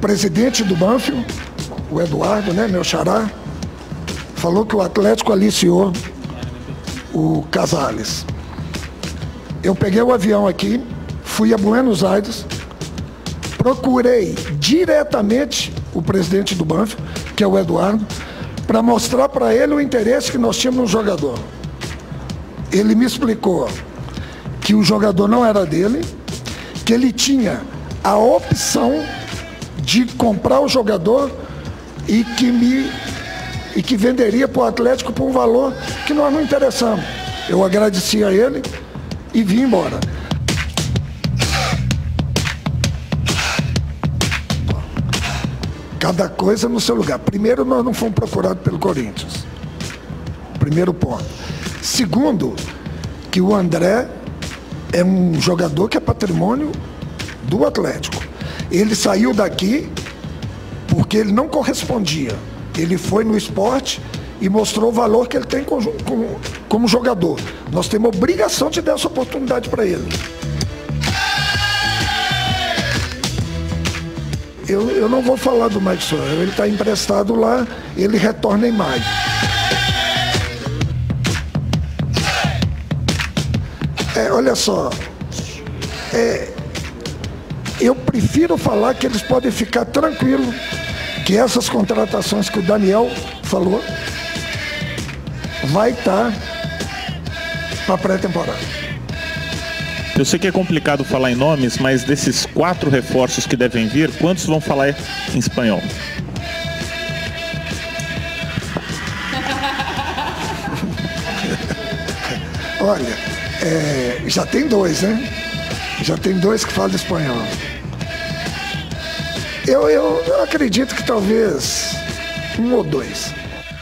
presidente do Banfield, o Eduardo, né, meu xará, falou que o Atlético aliciou o Casales. Eu peguei o avião aqui, fui a Buenos Aires, procurei diretamente o presidente do Banfield, que é o Eduardo, para mostrar para ele o interesse que nós tínhamos no jogador. Ele me explicou que o jogador não era dele, que ele tinha a opção de comprar o jogador e que venderia para o Atlético por um valor que nós não interessamos. Eu agradeci a ele e vim embora. Cada coisa no seu lugar. Primeiro, nós não fomos procurados pelo Corinthians. Primeiro ponto. Segundo, que o André é um jogador que é patrimônio do Atlético. Ele saiu daqui porque ele não correspondia. Ele foi no esporte e mostrou o valor que ele tem como jogador. Nós temos a obrigação de dar essa oportunidade para ele. Eu não vou falar do Mike Sawyer, ele está emprestado lá, ele retorna em maio. Olha só, eu prefiro falar que eles podem ficar tranquilos que essas contratações que o Daniel falou vai estar para a pré-temporada. Eu sei que é complicado falar em nomes, mas desses 4 reforços que devem vir, quantos vão falar em espanhol? Olha, já tem 2, né? Já tem 2 que falam espanhol. Eu acredito que talvez 1 ou 2.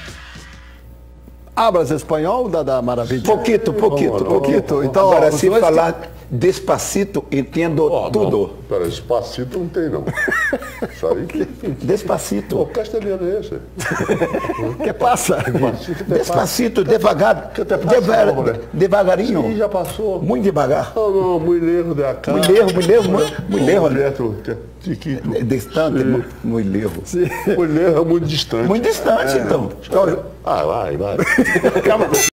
Hablas espanhol, da Maravilha? Pouquito. Então, agora, se falar despacito, entendo tudo. Pera, despacito não tem, não. Isso aí. Despacito. O castelhano é esse. Que passa? Despacito, devagar. Devagarinho. Sim, já passou. Muito devagar. Não, muito lejos de acá. Muito lejos. Chiquito. Distante, muito lejos. Muito lejos é muito distante. Muito distante, então. Vai. Calma.